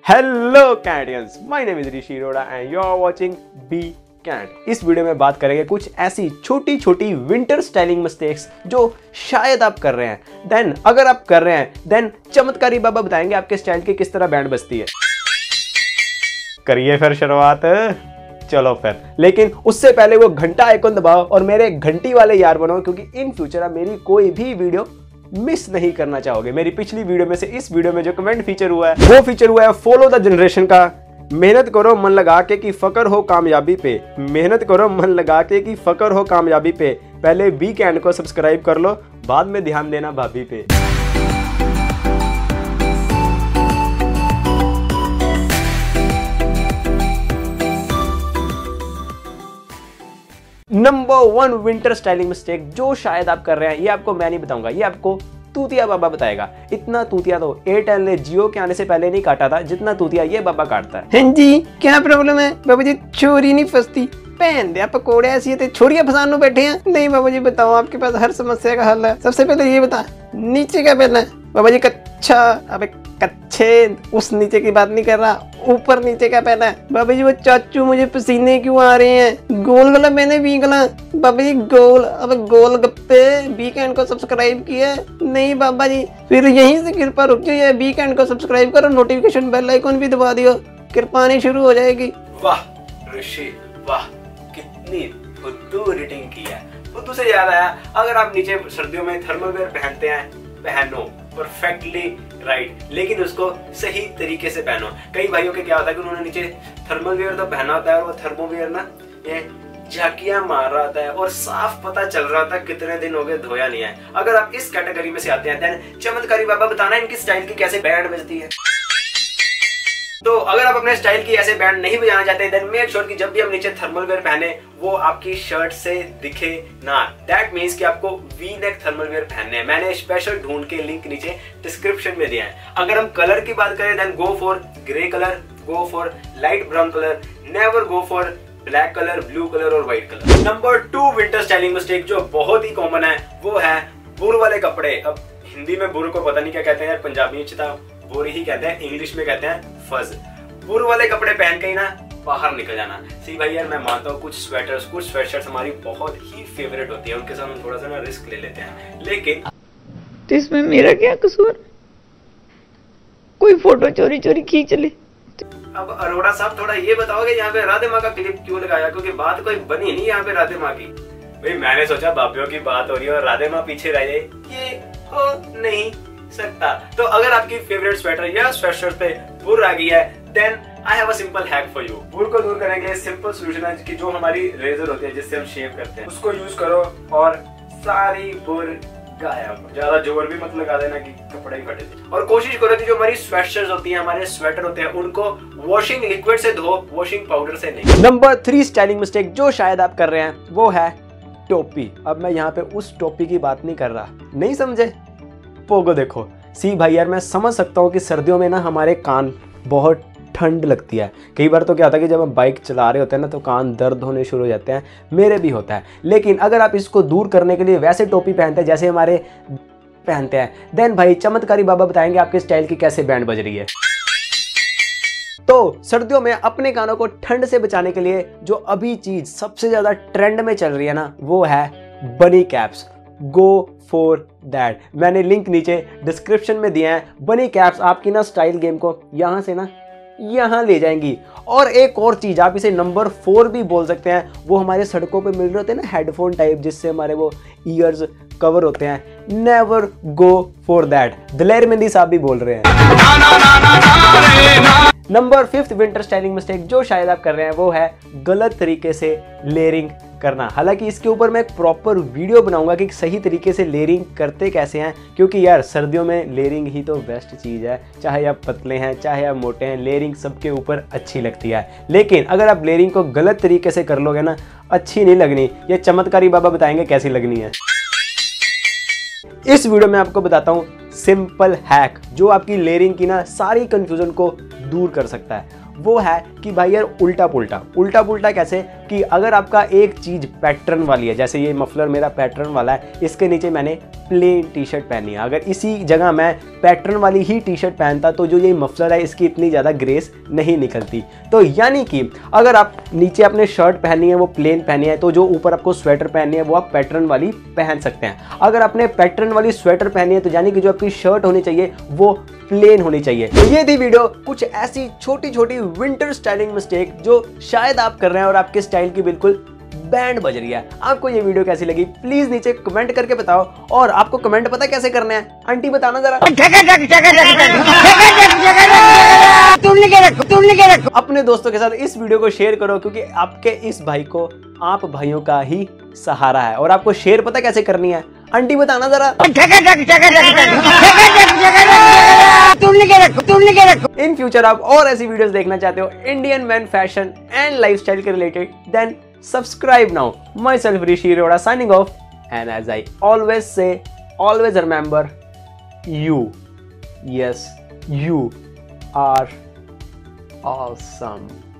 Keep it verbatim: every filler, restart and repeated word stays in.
Hello कैंडियंस, my name is Rishi Arora and you are watching बी कैंड। इस वीडियो में बात करेंगे कुछ ऐसी छोटी छोटी विंटर स्टाइलिंग मिस्टेक्स जो शायद आप कर रहे हैं। देन अगर आप कर रहे हैं देन चमत्कारी बाबा बताएंगे आपके स्टाइल की किस तरह बैंड बजती है। करिए फिर शुरुआत, चलो फिर। लेकिन उससे पहले वो घंटा आइकन दबाओ और मेरे घंटी वाले यार बनो, क्योंकि इन फ्यूचर आप मेरी कोई भी वीडियो मिस नहीं करना चाहोगे। मेरी पिछली वीडियो में से इस वीडियो में जो कमेंट फीचर हुआ है वो फीचर हुआ है फॉलो द जनरेशन का। मेहनत करो मन लगा के कि फकर हो कामयाबी पे, मेहनत करो मन लगा के कि फकर हो कामयाबी पे। पहले बी कैंड को सब्सक्राइब कर लो, बाद में ध्यान देना भाभी पे। Number one winter styling mistake जो शायद आप कर रहे हैं, ये आपको मैं नहीं बताऊंगा, ये आपको तूतिया बाबा बताएगा। इतना तूतिया तो एयरटेल ने जियो के आने से पहले नहीं काटा था जितना तूतिया ये बाबा काटता है। हाँ जी, क्या प्रॉब्लम है बाबा जी? छोरी नहीं फंसती, पहन दे पकौड़े ऐसी थे, छोरियां फसानो बैठे हैं। नहीं बाबा जी बताओ, आपके पास हर समस्या का हल है। सबसे पहले ये बता, नीचे क्या पहनना है? बाबा जी कच्छा, अबे कच्छे, उस नीचे की बात नहीं कर रहा, ऊपर नीचे क्या पहना है? बाबा जी वो चाचू मुझे पसीने क्यों आ रहे हैं? गोल गला मैंने भी गला बाबा जी गोल, अब गोल गप्पे। वीकेंड को सब्सक्राइब किया? नहीं बाबा जी, फिर यहीं से कृपा रुक जाइए, वीकेंड को सब्सक्राइब करो, नोटिफिकेशन बेल आइकन भी दबा दियो, कृपानी शुरू हो जाएगी। वाह ऋषि वाह, कितनी फुद्दू एडिटिंग की है। फुद्दू से याद आया, अगर आप नीचे सर्दियों में थर्मल वेयर पहनते हैं, पहनो परफेक्टली राइट, लेकिन उसको सही तरीके से पहनो। कई भाइयों के क्या होता है कि उन्होंने नीचे थर्मल वेयर तो पहना होता है और वो थर्मो वेयर ना ये झाकियां मार रहा होता है और साफ पता चल रहा होता है कितने दिन हो गए धोया नहीं है। अगर आप इस कैटेगरी में से आते हैं देन चमत्कारी बाबा बताना इनकी स्टाइल की कैसे बैंड बजती है। तो अगर आप अपने स्टाइल की ऐसे बैंड नहीं बजाना चाहते देन मेक श्योर कि जब भी हम नीचे थर्मल वेयर पहने वो आपकी शर्ट से दिखे ना। दैट मीन्स कि आपको वी नेक थर्मल वेयर पहनने हैं। मैंने स्पेशल ढूंढ के लिंक नीचे डिस्क्रिप्शन में दिया है। अगर हम कलर की बात करें then go for grey colour, go for light brown colour, never go for black colour, blue colour और white colour. Number two winter styling mistake जो बहुत ही कॉमन है वो है बुर वाले कपड़े। अब हिंदी में बुर को पता नहीं क्या कहते हैं, पंजाबी में चिता बुर ही कहते हैं, इंग्लिश में कहते हैं फज। बुर वाले कपड़े पहन के ही ना बाहर निकल जाना। सी भाई यार, मैं मानता हूँ कुछ स्वेटर्स कुछ स्वेटशर्ट्स हमारी बहुत ही फेवरेट होती है, उनके साथ हम थोड़ा सा ना रिस्क ले लेते हैं, लेकिन तो इसमें मेरा क्या कसूर? कोई फोटो चोरी चोरी खींच ले। अब अरोड़ा साहब थोड़ा ये बताओगे यहाँ पे राधे माँ का क्लिप क्यों लगाया? क्योंकि बात कोई बनी नहीं यहाँ पे राधे माँ की। भाई मैंने सोचा बाबियों की बात हो रही है और राधे माँ पीछे रह जाए, ये हो नहीं सकता। तो अगर आपकी फेवरेट स्वेटर या स्वेटशर्ट पे बुर आ गई है then I have a simple hack for you. बुर को दूर करने के लिए सिंपल सोल्यूशन है कि जो हमारी रेजर होती है जिससे हम शेव करते हैं उसको यूज करो और सारी बुर गायब। ज्यादा जोर भी मत लगा देना कि कपड़े ही फटे। और कोशिश करो कि जो हमारी स्वेटशर्ट्स होती हैं, हमारे स्वेटर होते हैं, उनको वॉशिंग लिक्विड से धो, वॉशिंग पाउडर से नहीं। नंबर थ्री स्टाइलिंग मिस्टेक जो शायद आप कर रहे हैं वो है टोपी। अब मैं यहाँ पे उस टोपी की बात नहीं कर रहा, नहीं समझे? पोगो देखो। सी भाई यार, मैं समझ सकता हूँ कि सर्दियों में ना हमारे कान बहुत ठंड लगती है। कई बार तो क्या होता है कि जब हम बाइक चला रहे होते हैं ना तो कान दर्द होने शुरू हो जाते हैं, मेरे भी होता है। लेकिन अगर आप इसको दूर करने के लिए वैसे टोपी पहनते हैं जैसे हमारे पहनते हैं देन भाई चमत्कारी बाबा बताएंगे आपके स्टाइल की कैसे बैंड बज रही है। तो सर्दियों में अपने कानों को ठंड से बचाने के लिए जो अभी चीज सबसे ज्यादा ट्रेंड में चल रही है ना वो है bunny caps. Go for that. मैंने लिंक नीचे डिस्क्रिप्शन में दिया है। बनी कैप्स आपकी ना स्टाइल गेम को यहां से ना यहां ले जाएंगी। और एक और चीज, आप इसे नंबर फोर भी बोल सकते हैं, वो हमारे सड़कों पे मिल रहे होते हैं ना हेडफोन टाइप जिससे हमारे वो ईयर्स कवर होते हैं। Never go for that. Daler Mehndi साहब भी बोल रहे हैं। Number fifth winter styling mistake जो शायद आप कर रहे हैं वो है गलत तरीके से लेयरिंग करना। हालांकि इसके ऊपर मैं एक प्रॉपर वीडियो बनाऊंगा कि सही तरीके से लेयरिंग करते कैसे हैं, क्योंकि यार सर्दियों में लेयरिंग ही तो बेस्ट चीज़ है। चाहे आप पतले हैं चाहे आप मोटे हैं, लेयरिंग सबके ऊपर अच्छी लगती है। लेकिन अगर आप लेयरिंग को गलत तरीके से कर लोगे ना, अच्छी नहीं लगनी। ये चमत्कारी बाबा बताएंगे कैसी लगनी है। इस वीडियो में आपको बताता हूँ सिंपल हैक जो आपकी लेयरिंग की ना सारी कंफ्यूजन को दूर कर सकता है। वो है कि भाई यार उल्टा पुल्टा। उल्टा पुल्टा कैसे? कि अगर आपका एक चीज पैटर्न वाली है, जैसे ये मफलर मेरा पैटर्न वाला है, इसके नीचे मैंने प्लेन टी शर्ट पहनी है, अगर इसी जगह मैं पैटर्न वाली ही टी शर्ट पहनता तो जो ये मफलर है इसकी इतनी ज़्यादा ग्रेस नहीं निकलती। तो यानी कि अगर आप नीचे अपने शर्ट पहनी है वो प्लेन पहनी है, तो जो ऊपर आपको स्वेटर पहननी है वो आप पैटर्न वाली पहन सकते हैं। अगर आपने पैटर्न वाली स्वेटर पहनी है तो यानी कि जो आपकी शर्ट होनी चाहिए वो प्लेन होनी चाहिए। तो ये थी वीडियो, कुछ ऐसी छोटी छोटी विंटर स्टाइलिंग मिस्टेक जो शायद आप कर रहे हैं और आपके स्टाइल की बिल्कुल बैंड बज रही है। आपको ये वीडियो कैसी लगी प्लीज नीचे कमेंट करके बताओ। और आपको कमेंट पता कैसे करने हैं, आंटी बताना जरा। अपने दोस्तों के साथ इस वीडियो को शेयर करो, क्योंकि आपके इस भाई को आप भाइयों का ही सहारा है। और आपको शेयर पता कैसे करनी है, आंटी बताना जरा। इन फ्यूचर आप और ऐसी वीडियोस देखना चाहते हो Indian man fashion and lifestyle के related, then subscribe now. Myself Rishi Arora signing off, and as I always say, always remember, you, yes, you are awesome.